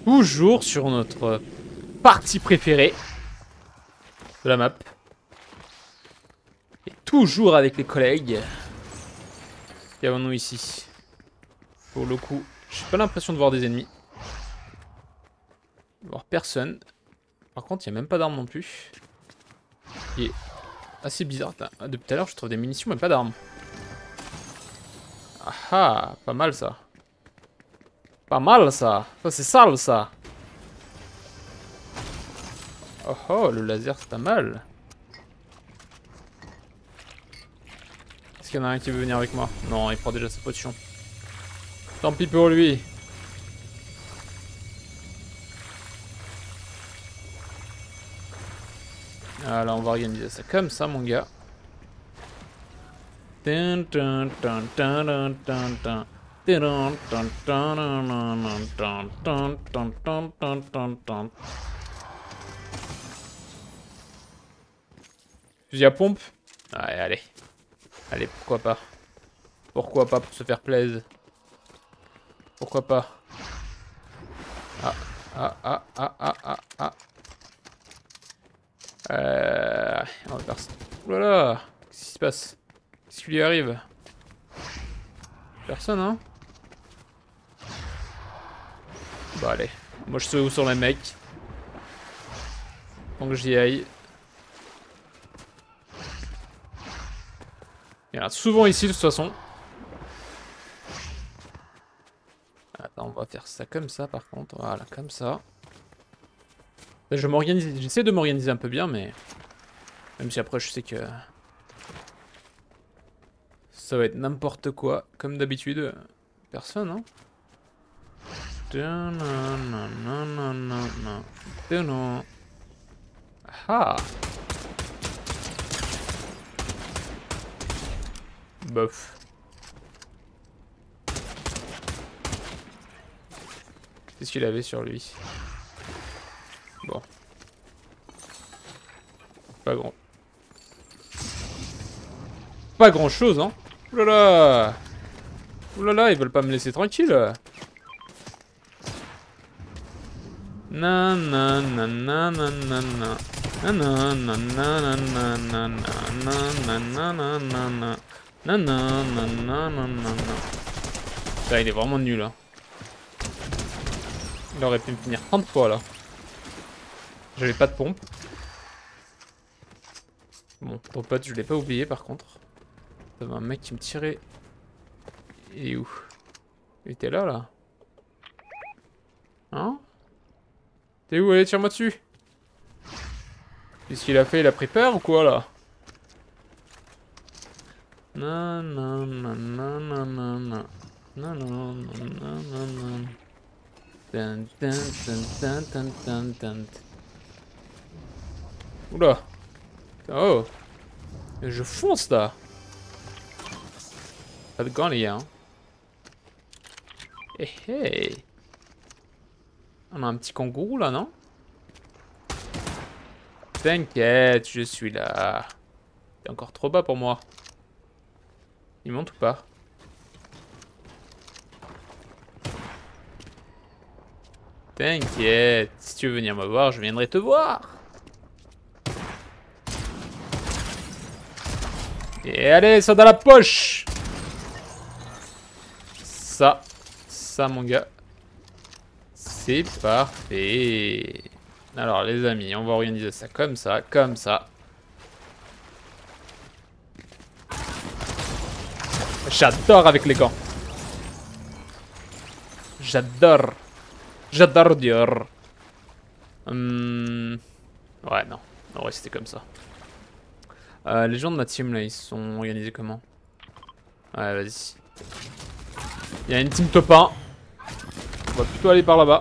Toujours sur notre partie préférée de la map. Et toujours avec les collègues. Qu'avons-nous ici? Pour le coup, j'ai pas l'impression de voir des ennemis. Voir personne. Par contre, il n'y a même pas d'armes non plus. Il est assez bizarre. Depuis tout à l'heure, je trouve des munitions, mais pas d'armes. Ah ah, pas mal ça. Pas mal ça. Ça, c'est sale ça. Oh oh, le laser, c'est pas mal. Est-ce qu'il y en a un qui veut venir avec moi? Non, il prend déjà sa potion. Tant pis pour lui. Alors on va organiser ça comme ça, mon gars. Fusil à pompe. Allez, allez. Allez, pourquoi pas. Pourquoi pas pour se faire plaisir. Pourquoi pas. Ah, ah, ah, ah, ah, ah, ah. On va faire ça. Oulala, qu'est-ce qui se passe? Qu'est-ce qui lui arrive? Personne, hein? Bah allez, moi je saute sur les mecs. Donc j'y aille. Il y en a souvent ici de toute façon. Attends, on va faire ça comme ça par contre. Voilà, comme ça. Je m'organise, j'essaie de m'organiser un peu bien, mais... Même si après je sais que... Ça va être n'importe quoi, comme d'habitude. Personne, hein? Ah! Bof. Qu'est-ce qu'il avait sur lui? Bon. Pas grand. Pas grand chose, hein? Oulala! Oulala, ils veulent pas me laisser tranquille! Putain, il est vraiment nul, hein. Il aurait pu me finir 30 fois, là. J'avais pas de pompe. Bon, ton pote, je l'ai pas oublié, par contre. Il y avait un mec qui me tirait. Il est où? Il était là, là. Hein? T'es où? Allez, tire-moi dessus. Qu'est-ce qu'il a fait? Il a pris peur ou quoi, là? Non, non, non, non, non, non, non. Non, non, non, non, non, non. Dun, dun, dun, dun, dun, dun. Oula. Oh. Je fonce, là. Pas de gants, les gars. Hein. Hey, hey. On a un petit kangourou, là, non? T'inquiète, je suis là. T'es encore trop bas pour moi. Il monte ou pas? T'inquiète, si tu veux venir me voir, je viendrai te voir. Et allez, ça dans la poche. Ça, mon gars. C'est parfait. Alors les amis, on va organiser ça comme ça, comme ça. J'adore avec les gants. J'adore. J'adore Dior. Ouais, non. On va rester comme ça. Les gens de ma team, là, ils sont organisés comment? Ouais, vas-y. Il y a une team top 1. On va plutôt aller par là-bas.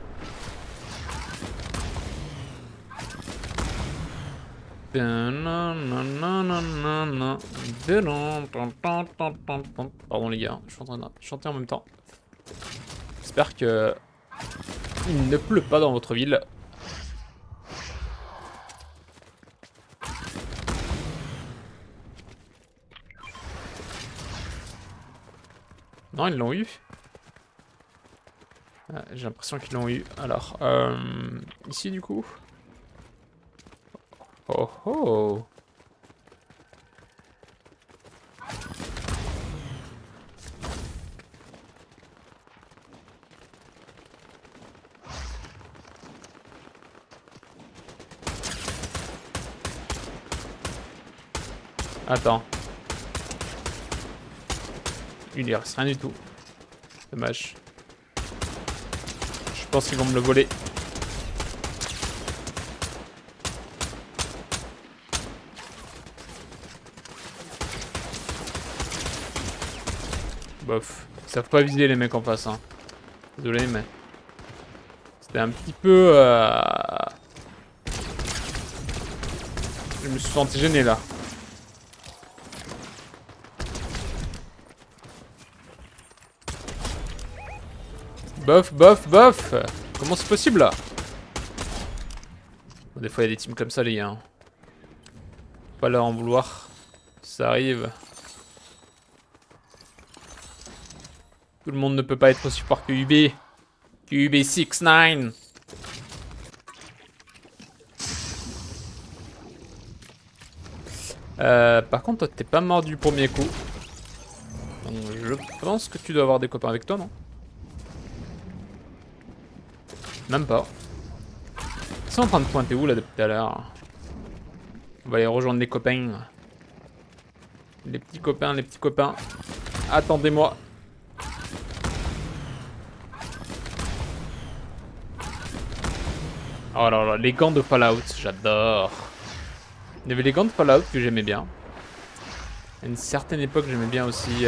Pardon les gars, je suis en train de chanter en même temps. J'espère que il ne pleut pas dans votre ville. Non, ils l'ont eu. J'ai l'impression qu'ils l'ont eu. Alors, ici du coup. Oh oh. Attends. Il y reste rien du tout. Dommage. Je pense qu'ils vont me le voler. Bof. Ils savent pas viser les mecs en face. Hein. Désolé, mais... C'était un petit peu... Je me suis senti gêné là. Bof, bof, bof. Comment c'est possible là? Bon, des fois il y a des teams comme ça les gars. Hein. Faut pas leur en vouloir. Ça arrive. Tout le monde ne peut pas être aussi fort que UB. Que UB69. Par contre toi t'es pas mort du premier coup. Donc, je pense que tu dois avoir des copains avec toi, non? Même pas. Ils sont en train de pointer où là depuis tout à l'heure? On va aller rejoindre les copains. Les petits copains, les petits copains. Attendez-moi. Oh là là, les gants de Fallout, j'adore. Il y avait les gants de Fallout que j'aimais bien. À une certaine époque, j'aimais bien aussi...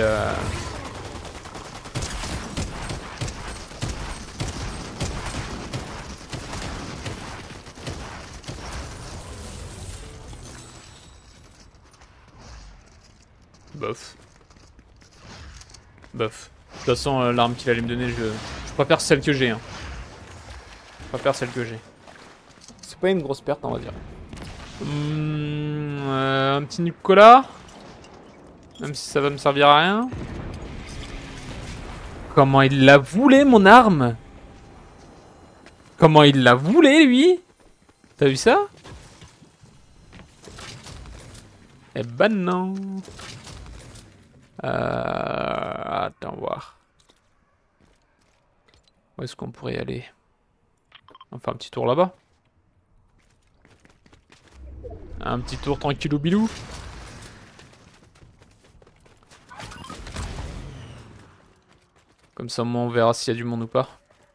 Bof. Bof. De toute façon, l'arme qu'il allait me donner, je préfère celle que j'ai. Hein. Je préfère celle que j'ai. C'est pas une grosse perte, on va dire. Un petit Nicolas. Même si ça va me servir à rien. Comment il l'a voulu, mon arme? Comment il l'a voulu, lui? T'as vu ça? Eh ben non. Attends voir. Où est-ce qu'on pourrait y aller? On fait un petit tour là-bas. Un petit tour tranquillou bilou. Comme ça, au moins, on verra s'il y a du monde ou pas.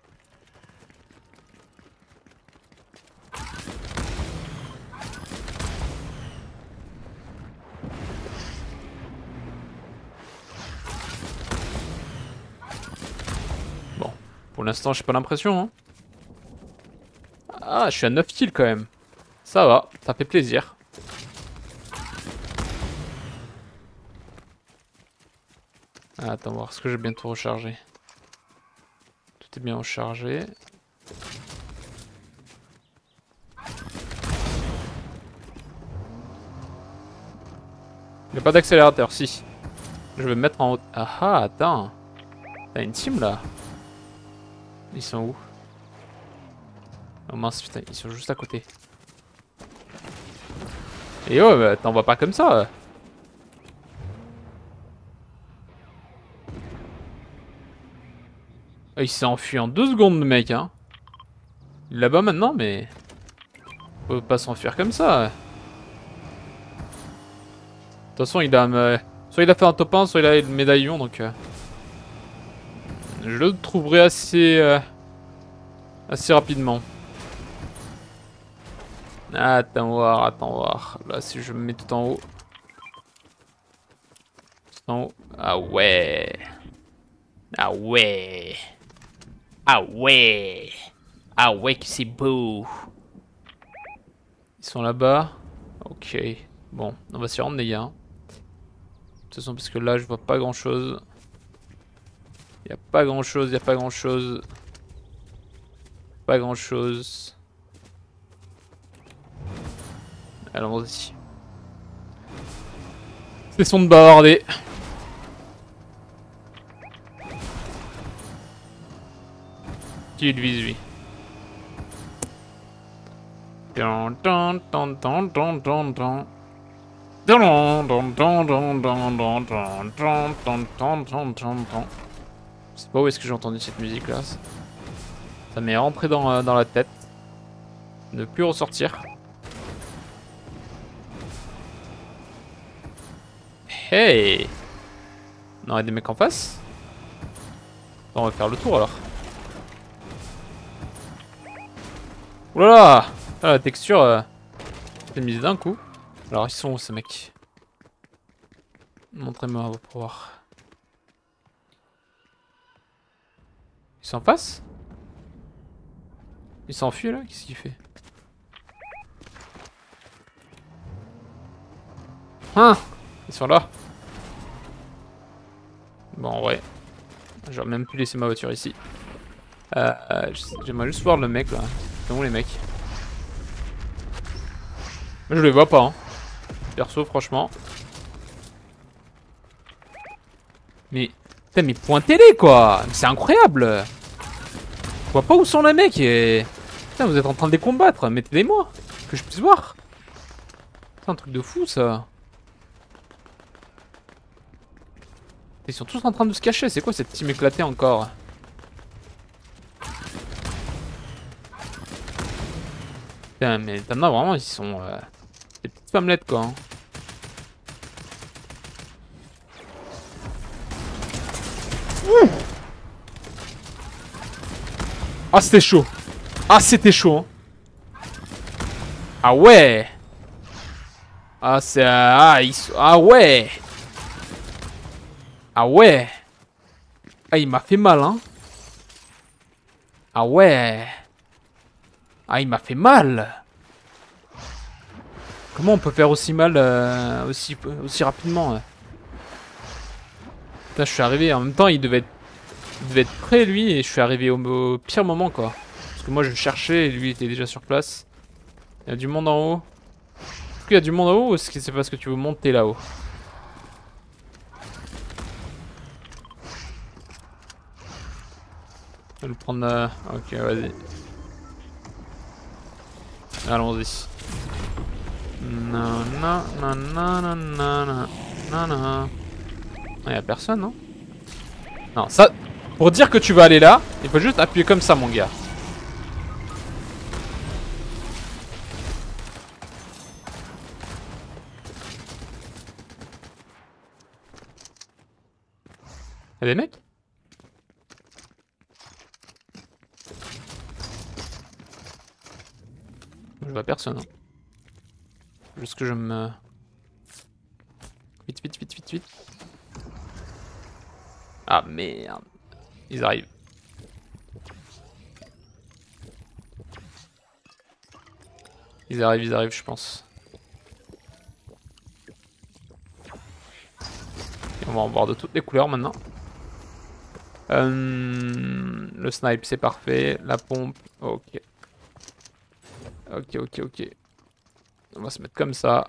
Bon, pour l'instant, j'ai pas l'impression. Hein. Ah, je suis à 9 kills quand même. Ça va, ça fait plaisir. Ah, attends, voir, est-ce que j'ai bientôt rechargé? Tout est bien rechargé. Il n'y a pas d'accélérateur, si. Je vais me mettre en haut. Ah ah, attends. T'as une team là? Ils sont où? Oh mince, putain, ils sont juste à côté. Et oh, bah, t'en vas pas comme ça. Il s'est enfui en 2 secondes, le mec, hein. Il est là-bas maintenant, mais... Faut pas s'enfuir comme ça. De toute façon, il a... Soit il a fait un top 1, soit il a le médaillon, donc... Je le trouverai assez... assez rapidement. Attends voir, attends voir. Là, si je me mets tout en haut... Tout en haut... Ah ouais. Ah ouais. Ah ouais. Ah ouais que c'est beau. Ils sont là-bas. Ok. Bon, on va s'y rendre les gars. De toute façon parce que là je vois pas grand chose. Y a pas grand chose, y a pas grand chose. Pas grand chose. Allons-y. Cessons de bavarder. Qui il vise lui? Je sais pas où est-ce que j'ai entendu cette musique là. Ça m'est rentré dans la tête. Ne plus ressortir. Hey! On aurait des mecs en face? On va faire le tour alors. Oulala! Ah, la texture s'est mise d'un coup. Alors ils sont où ces mecs? Montrez-moi pour voir. Ils sont en face? Il s'enfuit là? Qu'est-ce qu'il fait? Hein? Ils sont là. Bon ouais. J'aurais même pu laisser ma voiture ici. J'aimerais juste voir le mec là. C'est où les mecs? Moi, je les vois pas hein. Perso franchement. Mais... Putain mais pointez-les quoi! C'est incroyable! Je vois pas où sont les mecs et... Putain vous êtes en train de les combattre, mettez-les-moi! Que je puisse voir! C'est un truc de fou ça! Ils sont tous en train de se cacher, c'est quoi cette team éclatée encore? Putain mais t'en as vraiment, ils sont... des petites femmelettes quoi. Hein. Ah c'était chaud. Ah c'était chaud. Hein. Ah ouais. Ah c'est... ah ouais. Ah ouais. Ah il m'a fait mal hein. Ah ouais. Ah il m'a fait mal. Comment on peut faire aussi mal aussi rapidement Putain je suis arrivé en même temps il devait être prêt lui et je suis arrivé au pire moment quoi. Parce que moi je cherchais et lui était déjà sur place. Il y a du monde en haut. Est-ce qu'il y a du monde en haut ou est-ce que c'est parce que tu veux monter là-haut? Je vais le prendre ok vas-y. Allons-y. Non non non non non non non non. Il y a personne non? Non ça... Pour dire que tu vas aller là, il faut juste appuyer comme ça mon gars. Y'a des mecs? Je vois personne. Hein. Juste que je me... Vite, vite, vite, vite, vite. Ah merde. Ils arrivent. Ils arrivent, je pense. Et on va en voir de toutes les couleurs maintenant. Le snipe, c'est parfait. La pompe, ok. Ok, ok, ok. On va se mettre comme ça.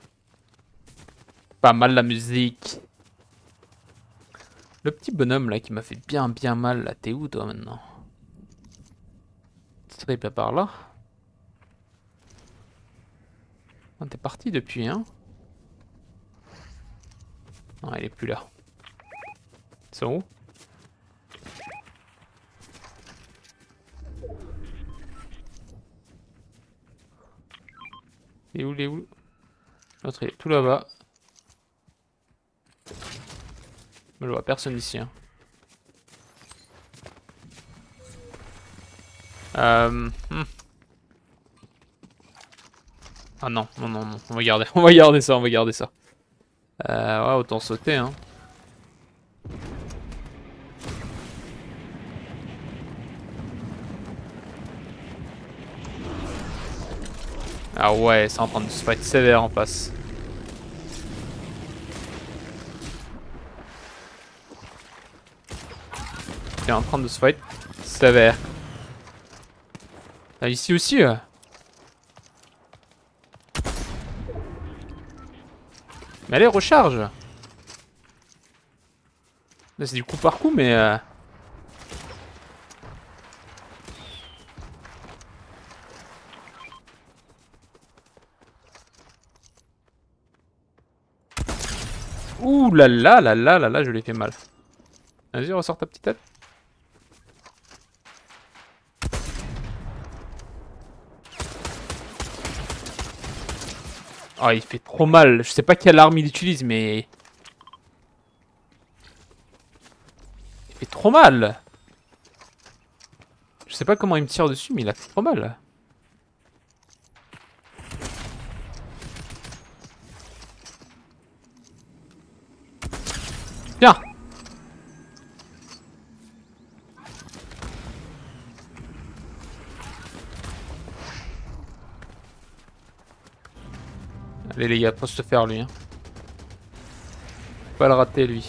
Pas mal la musique. Le petit bonhomme là qui m'a fait bien mal là, t'es où toi maintenant? Tu serais pas par là? Ah, t'es parti depuis hein? Non, elle est plus là. Ils sont où? Il est où? L'autre il est tout là-bas. Je vois personne ici. Hein. Ah non, non, non, non. On va garder, on va garder ça, on va garder ça. Ouais, autant sauter, hein. Ah ouais, c'est en train de se fight sévère en face. C'est en train de se fight sévère. Ah, ici aussi Mais allez, recharge. Là c'est du coup par coup mais Ouh là là là là là là, je l'ai fait mal. Vas-y, ressors ta petite tête. Oh, il fait trop mal. Je sais pas quelle arme il utilise, mais... il fait trop mal. Je sais pas comment il me tire dessus, mais il a fait trop mal. Tiens. Allez les gars, faut se faire lui. Hein. Faut pas le rater lui.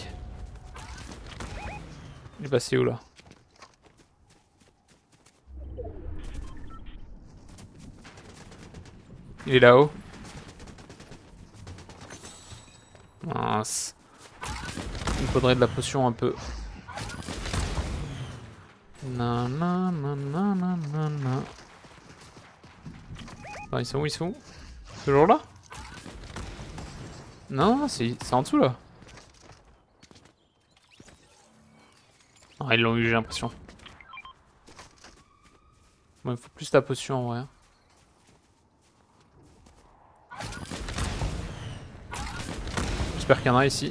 Il est passé où là? Il est là-haut. Mince. Il me faudrait de la potion un peu. Non, non, non, non, non, non, non. Ah, ils sont où? Ils sont où? Toujours là? Non, c'est en dessous là. Ah, ils l'ont eu, j'ai l'impression. Bon, il faut plus la potion en vrai. J'espère qu'il y en a ici.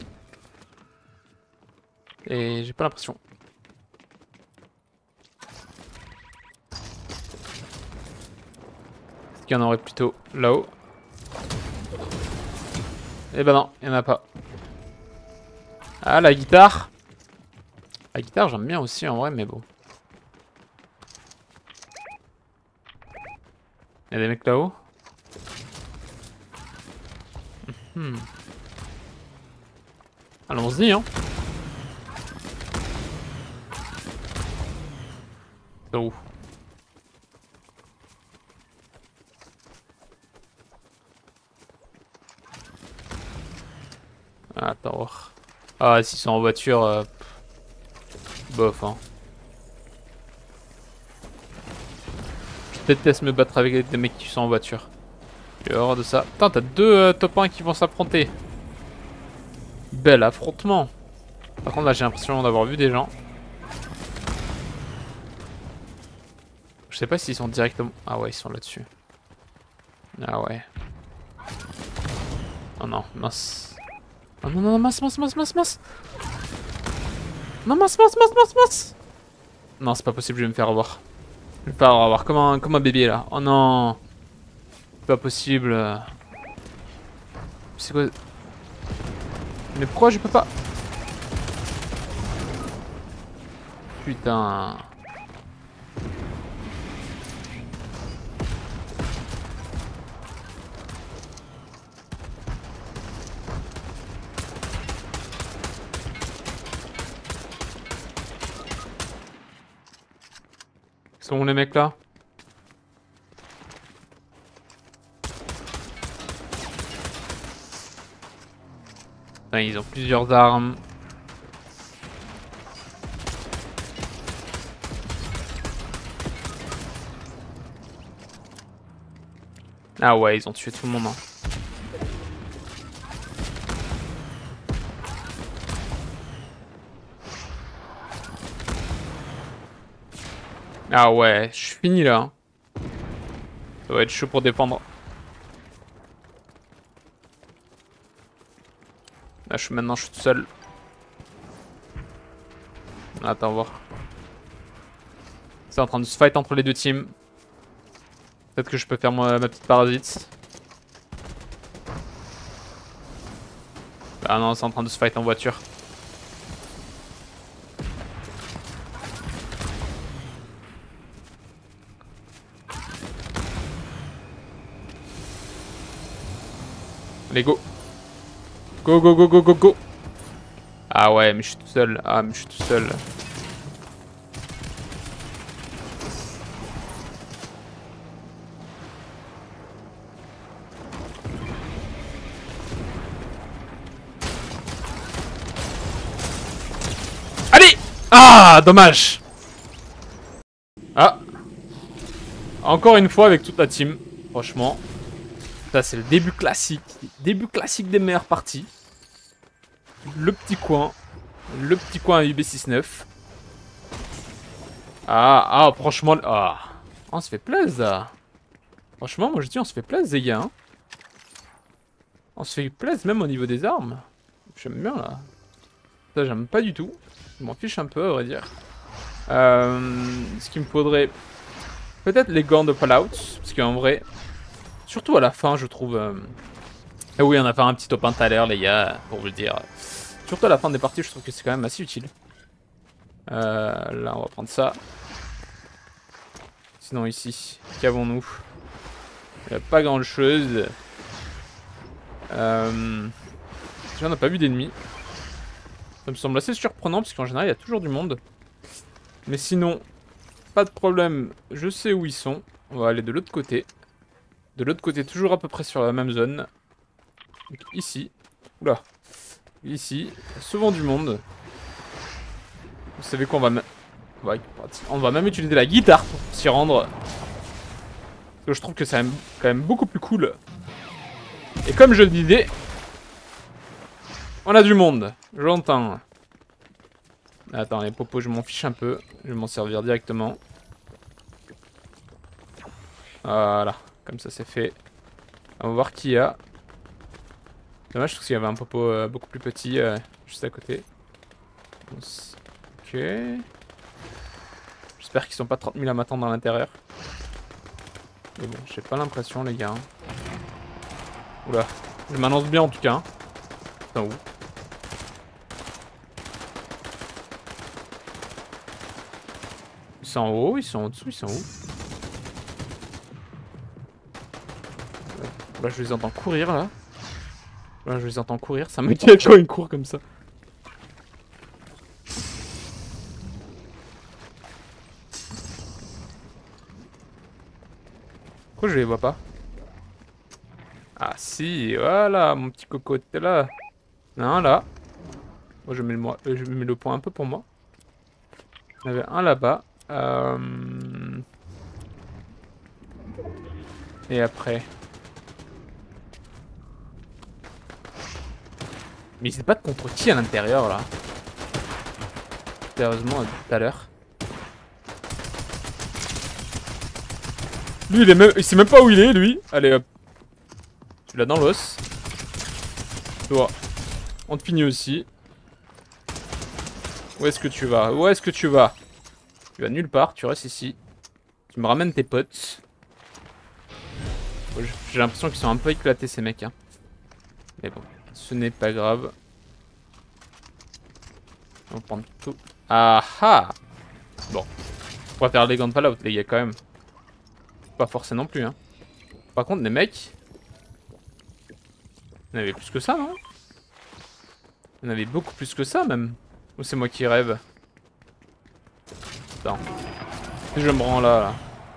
Et j'ai pas l'impression. Qu'il y en aurait plutôt là-haut. Eh ben non, il y en a pas. Ah, la guitare. La guitare, j'aime bien aussi en vrai, mais bon. Il y a des mecs là-haut. Allons-y, hein. C'est où? Ah, attends. Ah, s'ils sont en voiture, bof, hein. Je déteste me battre avec des mecs qui sont en voiture. J'ai horreur de ça. Putain, t'as deux top 1 qui vont s'affronter. Bel affrontement. Par contre, là, j'ai l'impression d'avoir vu des gens. Je sais pas s'ils sont directement... Ah ouais, ils sont là-dessus. Ah ouais. Oh non, mince. Oh non, non, mince, mince, mince, mince, mince. Non, mince, mince, mince, mince, mince. Non, c'est pas possible, je vais me faire avoir. Je vais me faire avoir comme un bébé, là. Oh non. C'est pas possible. C'est quoi? Mais pourquoi je peux pas? Putain. Ils sont où les mecs là? Putain, ils ont plusieurs armes. Ah ouais, ils ont tué tout le monde. Hein. Ah ouais, je suis fini là. Hein. Ça va être chaud pour défendre. Là, maintenant, je suis tout seul. Attends, voir. C'est en train de se fight entre les deux teams. Peut-être que je peux faire ma petite parasite. Ah non, c'est en train de se fight en voiture. Allez, go. Go, go, go, go, go, go. Ah ouais, mais je suis tout seul. Ah, mais je suis tout seul. Allez! Ah, dommage. Ah. Encore une fois avec toute la team. Franchement. Ça, c'est le début classique. Début classique des meilleures parties. Le petit coin. Le petit coin à UB69. Ah, franchement... Ah, on se fait plaisir. Franchement, moi je dis on se fait plaisir, les gars. Hein. On se fait plaisir même au niveau des armes. J'aime bien, là. Ça, j'aime pas du tout. Je m'en fiche un peu, à vrai dire. Ce qu'il me faudrait... Peut-être les gants de Fallout. Parce qu'en vrai... Surtout à la fin, je trouve... Ah oui, on a fait un petit top 1 tout à l'heure, les gars, pour vous le dire. Surtout à la fin des parties, je trouve que c'est quand même assez utile. Là, on va prendre ça. Sinon, ici, qu'avons-nous? Il n'y a pas grand-chose. Déjà, on n'a pas vu d'ennemis. Ça me semble assez surprenant, parce qu'en général, il y a toujours du monde. Mais sinon, pas de problème. Je sais où ils sont. On va aller de l'autre côté. De l'autre côté, toujours à peu près sur la même zone. Donc, ici. Oula. Ici. Souvent du monde. Vous savez qu'on va... On va même utiliser la guitare pour s'y rendre. Parce que je trouve que c'est quand même beaucoup plus cool. Et comme je le disais... On a du monde. J'entends. Attends, les popos, je m'en fiche un peu. Je vais m'en servir directement. Voilà. Comme ça, c'est fait. On va voir qui y a. Dommage parce qu'il y avait un popo beaucoup plus petit juste à côté. Ok. J'espère qu'ils sont pas 30 000 à m'attendre à l'intérieur. Mais bon, j'ai pas l'impression, les gars. Oula. Je m'annonce bien en tout cas. Putain, où? Ils sont en haut, ils sont en dessous, ils sont où? Là, je les entends courir là. Là, je les entends courir. Ça m'inquiète quand ils courent comme ça. Pourquoi je les vois pas? Ah si, voilà, mon petit coco, t'es là. Non, là. Moi, je mets le point un peu pour moi. Il y en avait un là-bas. Et après. Mais il se battent contre qui à l'intérieur là? Sérieusement, tout à l'heure. Lui, il sait même pas où il est, lui. Allez, hop. Tu l'as dans l'os. Toi. On te finit aussi. Où est-ce que tu vas? Où est-ce que tu vas? Tu vas nulle part, tu restes ici. Tu me ramènes tes potes. J'ai l'impression qu'ils sont un peu éclatés, ces mecs. Hein. Mais bon, ce n'est pas grave. On va prendre tout. Ah ah! Bon. On va faire les gants de Fallout, les gars, quand même. Pas forcé non plus, hein. Par contre, les mecs... Il y en avait plus que ça, non? Il y en avait beaucoup plus que ça, même. Ou c'est moi qui rêve? Attends. Je me rends là.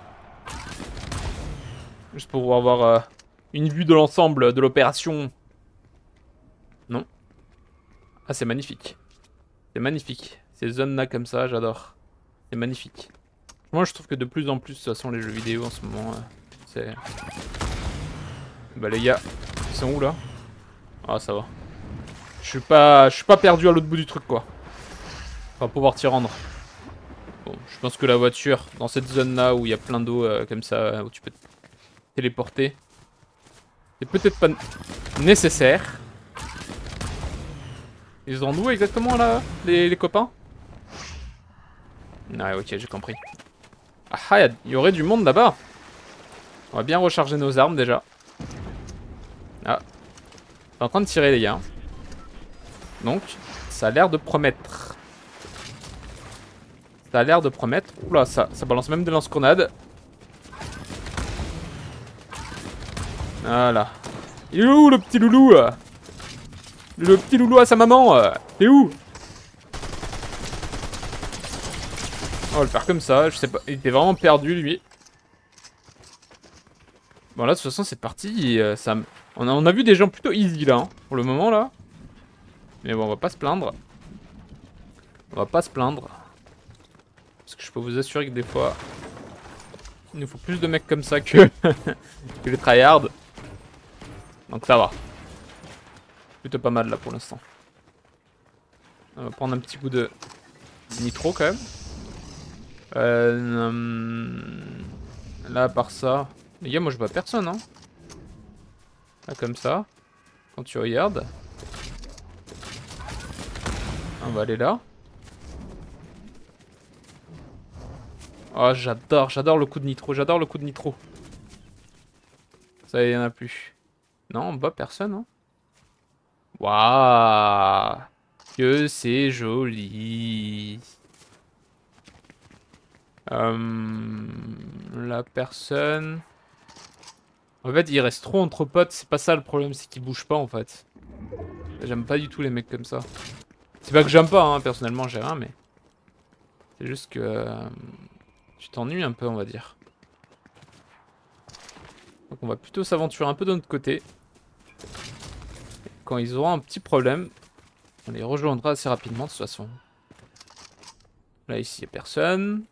Juste pour avoir une vue de l'ensemble de l'opération. Non. Ah, c'est magnifique. C'est magnifique. Ces zones-là comme ça, j'adore. C'est magnifique. Moi, je trouve que de plus en plus, de toute façon, les jeux vidéo en ce moment, c'est... Bah les gars, ils sont où là? Ah, ça va. Je suis pas perdu à l'autre bout du truc, quoi. On va pouvoir t'y rendre. Bon, je pense que la voiture, dans cette zone-là où il y a plein d'eau comme ça, où tu peux te téléporter, c'est peut-être pas nécessaire. Ils sont d'où exactement là, les copains? Ah, ok, j'ai compris. Ah, il y aurait du monde là-bas. On va bien recharger nos armes déjà. Ah. C'est en train de tirer, les gars. Donc, ça a l'air de promettre. Ça a l'air de promettre. Oula, ça balance même des lance-grenades. Voilà. Il est où le petit loulou? Le petit loulou à sa maman? T'es où? On va le faire comme ça, je sais pas. Il était vraiment perdu lui. Bon là de toute façon cette partie, on a vu des gens plutôt easy là, hein, pour le moment là. Mais bon on va pas se plaindre. On va pas se plaindre. Parce que je peux vous assurer que des fois, il nous faut plus de mecs comme ça que, que les tryhards. Donc ça va. Plutôt pas mal là pour l'instant. On va prendre un petit coup de nitro quand même. Là, à part ça... Les gars, moi je vois personne, hein. Là, comme ça. Quand tu regardes. On va aller là. Oh, j'adore le coup de nitro, j'adore le coup de nitro. Ça y en a plus. Non, en bas, personne, hein. Waouh, que c'est joli. La personne... En fait, il reste trop entre potes, c'est pas ça le problème, c'est qu'ils bougent pas en fait. J'aime pas du tout les mecs comme ça. C'est pas que j'aime pas, hein, personnellement j'ai rien, mais... C'est juste que... tu t'ennuies un peu, on va dire. Donc on va plutôt s'aventurer un peu de notre côté. Et quand ils auront un petit problème, on les rejoindra assez rapidement de toute façon. Là ici, il n'y a personne.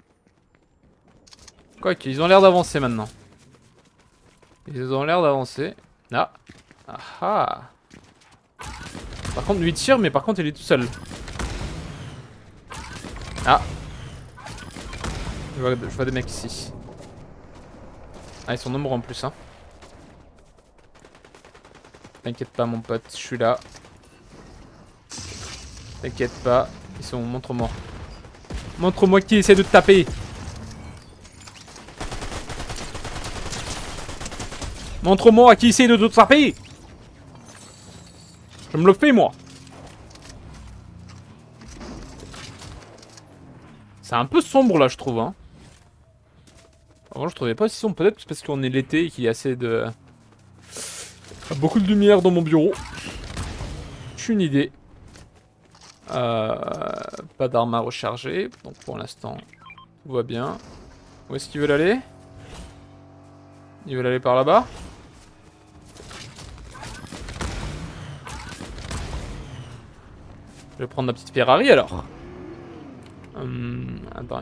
Quoique, ils ont l'air d'avancer maintenant. Ils ont l'air d'avancer. Ah. Ah ah. Par contre, lui tire, mais par contre, il est tout seul. Ah. Je vois des mecs ici. Ah, ils sont nombreux en plus, hein. T'inquiète pas, mon pote, je suis là. T'inquiète pas. Ils sont... Montre-moi. Montre-moi qui essaie de te taper. Montre-moi qui essaie de te taper. Je me le fais, moi. C'est un peu sombre, là, je trouve, hein. Avant, je trouvais pas si sombre. Peut-être parce qu'on est l'été et qu'il y a assez de... Beaucoup de lumière dans mon bureau. J'ai une idée. Pas d'armes à recharger. Donc, pour l'instant, tout va bien. Où est-ce qu'ils veulent aller? Ils veulent aller par là-bas? Je vais prendre ma petite Ferrari alors. Attends.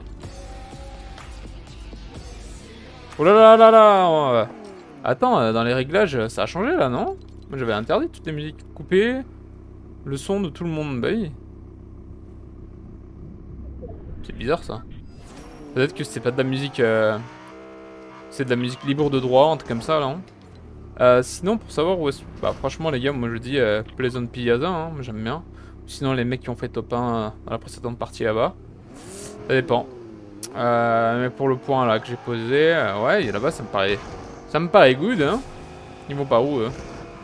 Oh là là là là. Attends, dans les réglages, ça a changé là, non? Moi j'avais interdit toutes les musiques coupées. Le son de tout le monde, bah oui. C'est bizarre ça. Peut-être que c'est pas de la musique... C'est de la musique libre de droit, un truc comme ça là. Hein. Sinon, pour savoir où est-ce... Bah franchement les gars, moi je dis Pleasant Piazza, hein, moi j'aime bien. Sinon les mecs qui ont fait top 1 dans la précédente partie là-bas. Ça dépend. Mais pour le point là que j'ai posé, ouais, là-bas ça me paraît... Ça me paraît good, hein. Ils vont par où, eux?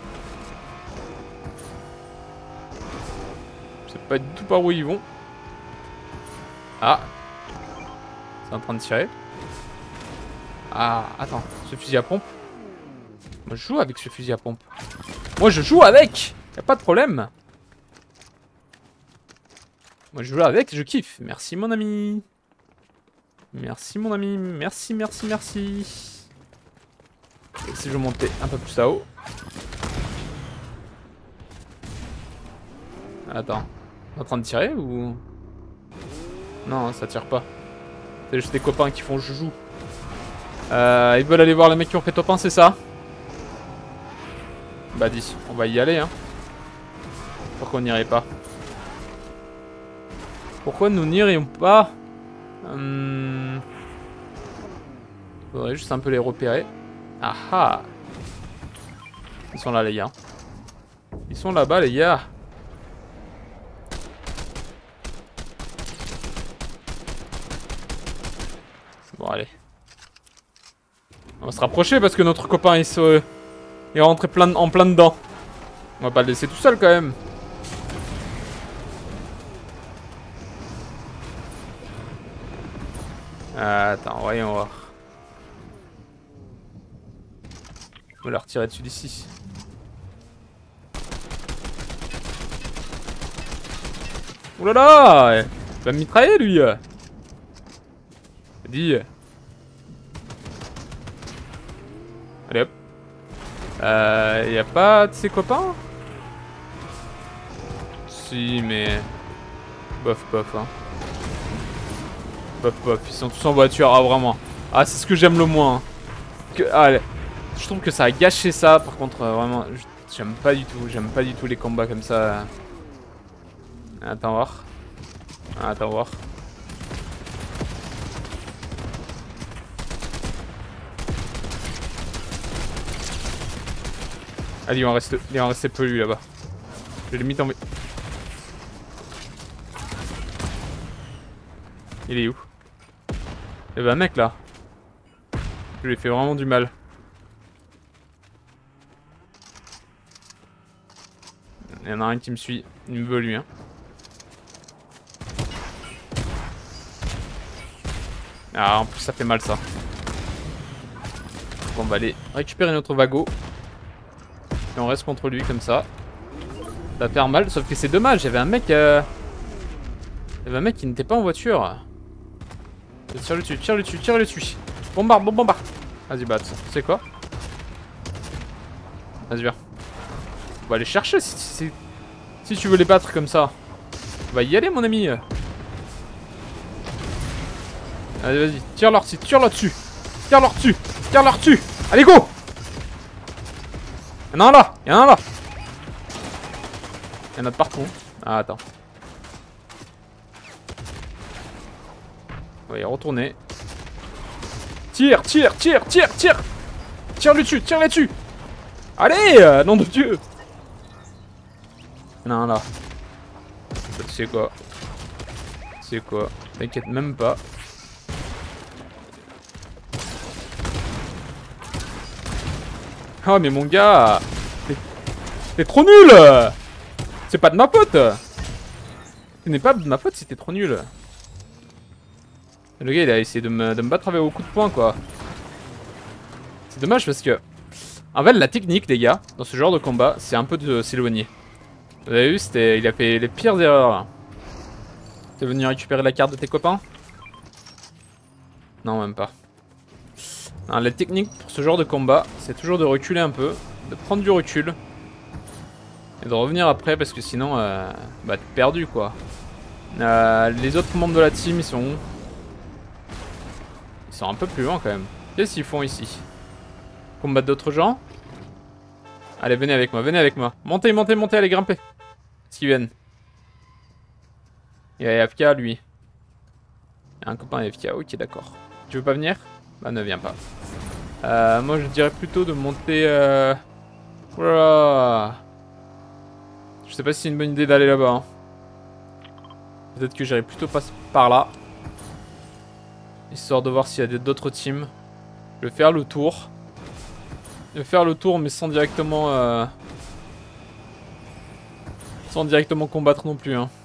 Je sais pas du tout par où ils vont. Ah. C'est en train de tirer. Ah, attends, ce fusil à pompe. Moi je joue avec ce fusil à pompe. Moi je joue avec. Y'a pas de problème. Moi je joue avec, je kiffe. Merci mon ami. Merci mon ami. Merci, merci, merci. Et si je montais un peu plus à haut. Attends. On est en train de tirer ou... Non, ça tire pas. C'est juste des copains qui font joujou. Ils veulent aller voir les mecs qui ont fait top 1, c'est ça? Bah dis, on va y aller, hein. Pourquoi on n'irait pas? Pourquoi nous n'irions pas? Faudrait juste un peu les repérer. Ah ah. Ils sont là les gars. Ils sont là-bas les gars. Bon allez. On va se rapprocher parce que notre copain il est rentré en plein dedans. On va pas le laisser tout seul quand même. Attends, voyons voir. On va leur tirer dessus d'ici. Oulala, il va me mitrailler lui. Dis. Allez hop. Y a pas de ses copains? Si, mais... Bof, bof, hein. Bof, bof, ils sont tous en voiture, ah vraiment. Ah, c'est ce que j'aime le moins. Hein. Allez. Je trouve que ça a gâché ça, par contre, vraiment, j'aime pas du tout les combats comme ça. Attends voir. Attends voir. Allez, il en restait peu lui là-bas. Je l'ai mis tomber. Il est où? Il y avait un mec là. Je lui ai fait vraiment du mal. Il y en a un qui me suit. Il me veut lui, hein. Ah, en plus ça fait mal ça. Bon, on va aller récupérer notre wagon. Et on reste contre lui comme ça. Ça va faire mal, sauf que c'est dommage. Il y avait un mec. Il y avait un mec qui n'était pas en voiture. Tire le dessus, tire le dessus, tire le dessus. Bombarde, bombarde. Vas-y, bah, tu sais quoi? Vas-y, viens. On va aller chercher si tu veux les battre comme ça. On va y aller, mon ami. Allez, vas-y, tire leur dessus, tire là-dessus. Tire leur dessus, tire leur dessus. Allez, go! Y'en a un là, y'en a un là. Y'en a de partout. Ah, attends. On va y retourner. Tire, tire, tire, tire, tire. Tire le dessus, tire là-dessus. Allez, nom de Dieu. Y'en a un là. Tu sais quoi? Tu sais quoi? T'inquiète même pas. Oh mais mon gars, t'es trop nul. C'est pas de ma faute. Ce n'est pas de ma faute si t'es trop nul. Le gars il a essayé de me battre avec au coup de poing quoi. C'est dommage parce que en fait la technique les gars dans ce genre de combat c'est un peu de s'éloigner. Vous avez vu, il a fait les pires erreurs. T'es venu récupérer la carte de tes copains? Non même pas. Alors, la technique pour ce genre de combat, c'est toujours de reculer un peu, de prendre du recul et de revenir après parce que sinon, bah t'es perdu quoi. Les autres membres de la team, ils sont où? Ils sont un peu plus loin quand même. Qu'est-ce qu'ils font ici? Combattre d'autres gens? Allez, venez avec moi, venez avec moi. Montez, montez, montez, allez grimper. S'ils viennent. Il y a AFK lui. Il y a un copain AFK, ok d'accord. Tu veux pas venir? Bah ne viens pas. Moi je dirais plutôt de monter... Voilà. Je sais pas si c'est une bonne idée d'aller là-bas. Hein. Peut-être que j'irai plutôt passer par là. Histoire de voir s'il y a d'autres teams. Je vais faire le tour. Je vais faire le tour mais sans directement... Sans directement combattre non plus. Hein.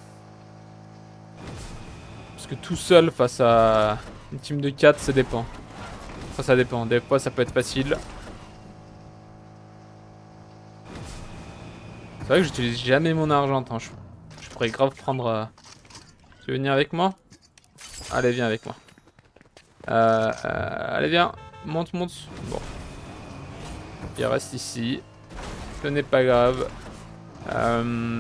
Parce que tout seul face à une team de 4 ça dépend. Enfin, ça dépend, des fois ça peut être facile. C'est vrai que j'utilise jamais mon argent. Attends, je pourrais grave prendre... Tu veux venir avec moi? Allez, viens avec moi. Allez, viens. Monte, monte. Bon. Il reste ici. Ce n'est pas grave. Alors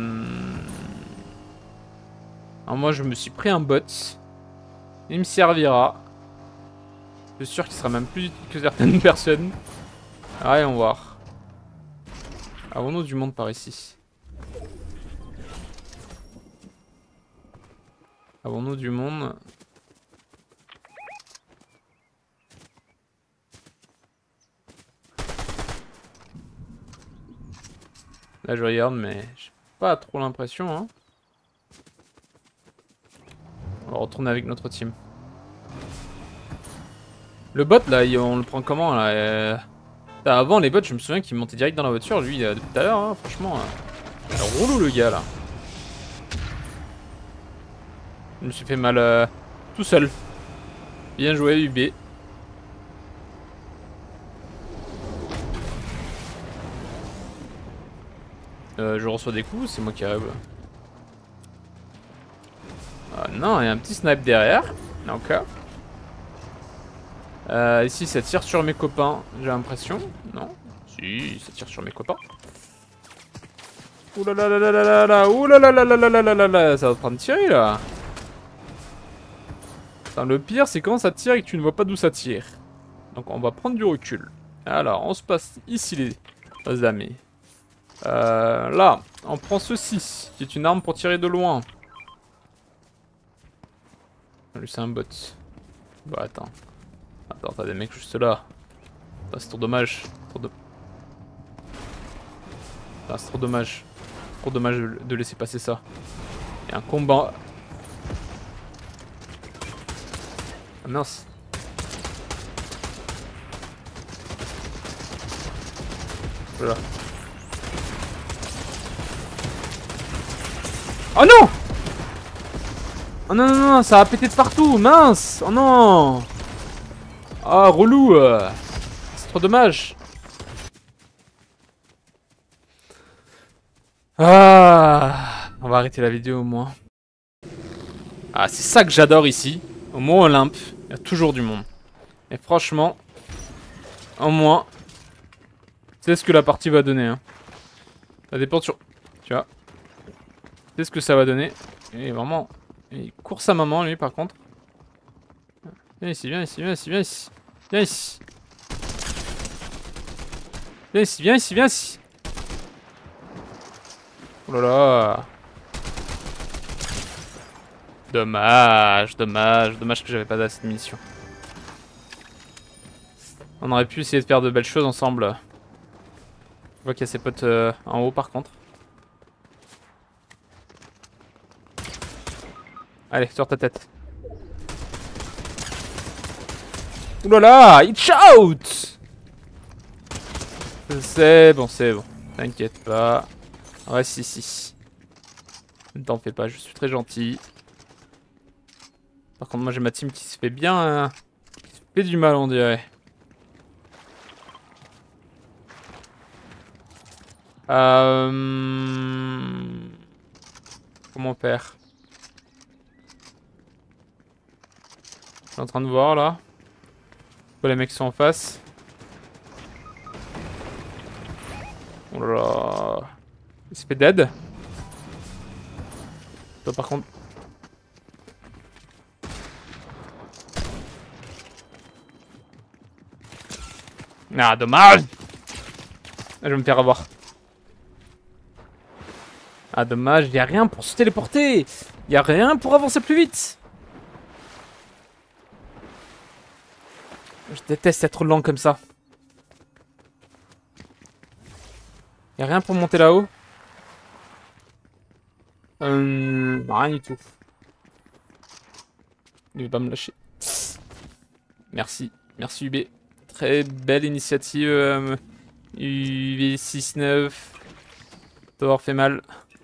moi, je me suis pris un bot. Il me servira. Je suis sûr qu'il sera même plus utile que certaines personnes. Allez, on va voir. Avons-nous du monde par ici? Avons-nous du monde? Là je regarde mais j'ai pas trop l'impression hein. On va retourner avec notre team. Le bot là, on le prend comment là Avant les bots je me souviens qu'il montait direct dans la voiture lui depuis tout à l'heure hein, franchement. Il est relou le gars là. Je me suis fait mal tout seul. Bien joué UB. Je reçois des coups, c'est moi qui rêve. Ah non, il y a un petit snipe derrière. Ok. Ici ça tire sur mes copains, j'ai l'impression. Non? Si, ça tire sur mes copains. Oulala, oulala, ça va prendre tirer là. Enfin, le pire c'est quand ça tire et que tu ne vois pas d'où ça tire. Donc on va prendre du recul. Alors on se passe ici les amis. Là, on prend ceci, qui est une arme pour tirer de loin. Lui c'est un bot. Bah attends. Attends, t'as des mecs juste là. C'est trop dommage. C'est trop dommage. Trop dommage de laisser passer ça. Il y a un combat. Ah mince. Voilà. Oh non! Oh non non non, ça a pété de partout, mince! Oh non! Ah relou! C'est trop dommage. Ah, on va arrêter la vidéo au moins. Ah, c'est ça que j'adore ici. Au Mont Olympe, il y a toujours du monde. Et franchement, au moins, c'est ce que la partie va donner. Hein. Ça dépend sur... Tu vois. C'est ce que ça va donner. Et vraiment, il court sa maman lui par contre. Viens ici, viens ici, viens ici, viens ici. Viens ici. Viens ici, viens ici, viens ici. Oh là là. Dommage, dommage, dommage que j'avais pas assez de munitions. On aurait pu essayer de faire de belles choses ensemble. Je vois qu'il y a ses potes en haut par contre. Allez, sur ta tête. Oulala, it's out! C'est bon, t'inquiète pas. Ouais, si. Ne t'en fais pas, je suis très gentil. Par contre, moi j'ai ma team qui se fait bien... qui se fait du mal, on dirait. Comment faire? Je suis en train de voir là. Les mecs sont en face. Oh là là. Il se fait dead. Toi par contre. Ah dommage. Je vais me faire avoir. Ah dommage, y a rien pour se téléporter. Y a rien pour avancer plus vite. Je déteste être lent comme ça. Y'a rien pour monter là-haut? Rien du tout. Il veut pas me lâcher. Merci. Merci UB. Très belle initiative UV69. T'avoir fait mal.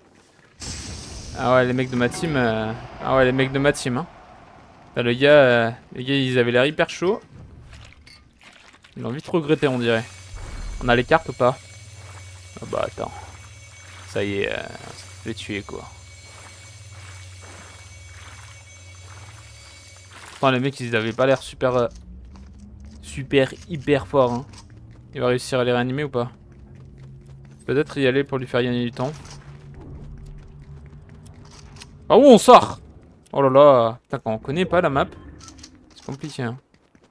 Ah ouais, les mecs de ma team. Ah ouais, les mecs de ma team. Hein. Là, les gars, ils avaient l'air hyper chauds. Ils l'ont vite regretté, on dirait. On a les cartes ou pas? Ah bah attends. Ça y est, je l'ai tué quoi. Enfin, les mecs, ils avaient pas l'air super... super hyper forts. Hein. Il va réussir à les réanimer ou pas? Peut-être y aller pour lui faire gagner du temps. Ah où on sort? Oh là là. Putain, quand on connaît pas la map, c'est compliqué. Hein.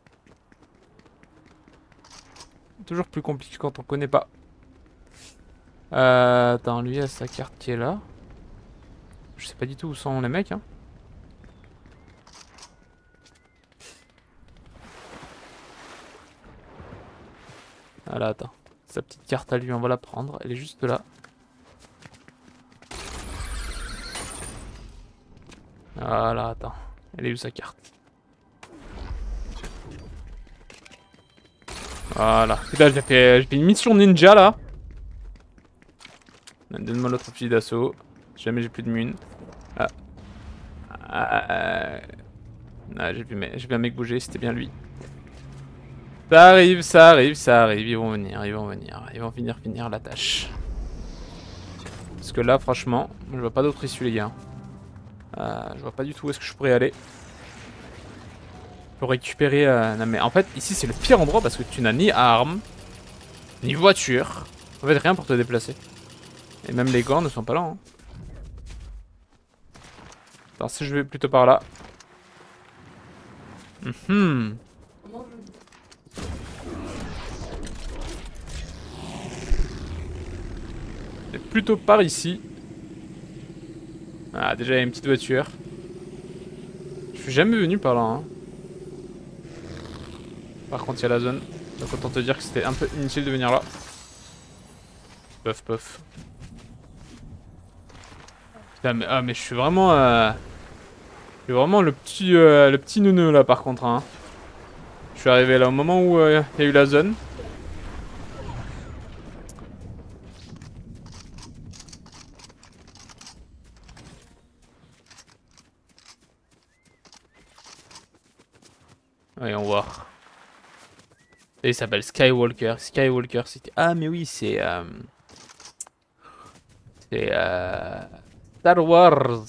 Toujours plus compliqué quand on connaît pas. Attends, lui a sa carte qui est là. Je sais pas du tout où sont les mecs. Hein. Voilà, attends. Sa petite carte à lui, on va la prendre. Elle est juste là. Voilà, attends. Elle est où sa carte? Voilà. Putain, j'ai fait une mission ninja là. Donne-moi l'autre fusil d'assaut. Jamais j'ai plus de mun. Ah, j'ai vu un mec bouger, c'était bien lui. Ça arrive, ça arrive, ça arrive. Ils vont venir, ils vont venir. Ils vont finir la tâche. Parce que là, franchement, je vois pas d'autre issue, les gars. Je vois pas du tout où est-ce que je pourrais aller. Pour récupérer... non mais en fait, ici c'est le pire endroit parce que tu n'as ni armes, ni voiture. En fait, rien pour te déplacer. Et même les gants ne sont pas là. Hein. Alors si je vais plutôt par là. Et plutôt par ici. Ah, déjà il y a une petite voiture. Je Je suis jamais venu par là. Hein. Par contre, il y a la zone. Donc autant te dire que c'était un peu inutile de venir là. Puff, puff. Putain, mais, ah, mais je suis vraiment... Je suis vraiment le petit neuneu là par contre. Hein. Je suis arrivé là au moment où il y a eu la zone. Voyons voir. Et il s'appelle Skywalker. Skywalker City. Ah mais oui, c'est... C'est... Star Wars.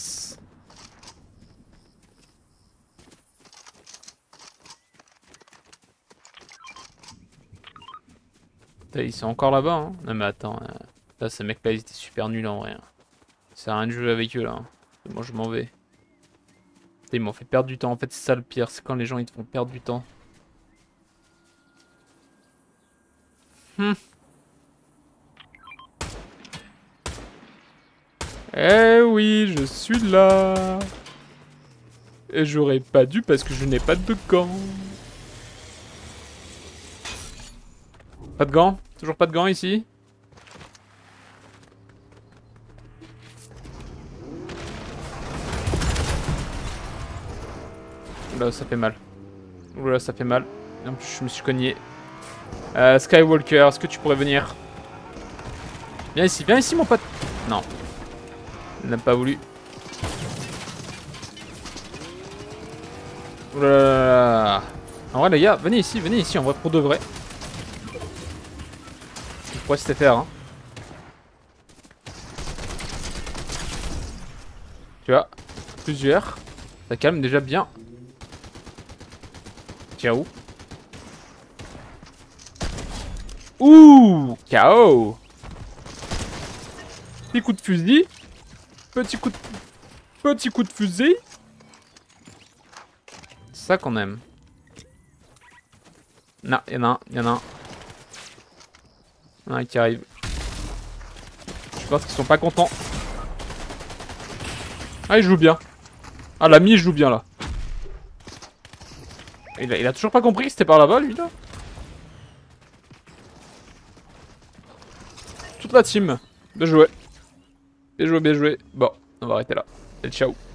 Putain, ils sont encore là-bas, hein. Non mais attends. Là, ces mecs-là, ils étaient super nuls en vrai. Ça sert à rien de jouer avec eux là. Hein. Moi, je m'en vais. Putain, ils m'ont fait perdre du temps. En fait, c'est ça le pire. C'est quand les gens, ils te font perdre du temps. Eh oui, je suis là. Et j'aurais pas dû parce que je n'ai pas de gants. Pas de gants? Toujours pas de gants ici? Oula, ça fait mal. Oula, ça fait mal. En plus, je me suis cogné. Skywalker, est-ce que tu pourrais venir? Viens ici mon pote. Non. Il n'a pas voulu. Oula là là là. En vrai les gars, venez ici en vrai pour de vrai. Je pourrais se faire hein. Tu vois, plusieurs. Ça calme déjà bien. Ciao. Ouh, KO. Petit coup de fusil. Petit coup de fusil. C'est ça qu'on aime. Non, il y en a un. Un qui arrive. Je pense qu'ils sont pas contents. Ah, il joue bien. Ah, l'ami, il joue bien là. Il a toujours pas compris que c'était par là-bas, lui là. Toute la team. Bien joué. Bien joué, bien joué. Bon, on va arrêter là. Et ciao.